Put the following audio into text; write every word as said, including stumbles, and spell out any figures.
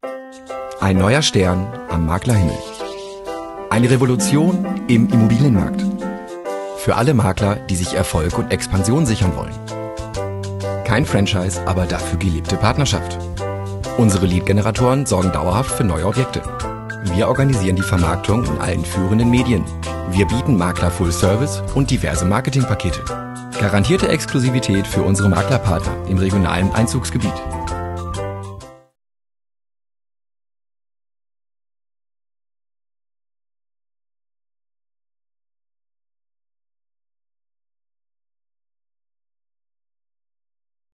Ein neuer Stern am Maklerhimmel. Eine Revolution im Immobilienmarkt. Für alle Makler, die sich Erfolg und Expansion sichern wollen. Kein Franchise, aber dafür gelebte Partnerschaft. Unsere Lead-Generatoren sorgen dauerhaft für neue Objekte. Wir organisieren die Vermarktung in allen führenden Medien. Wir bieten Makler Full Service und diverse Marketingpakete. Garantierte Exklusivität für unsere Maklerpartner im regionalen Einzugsgebiet.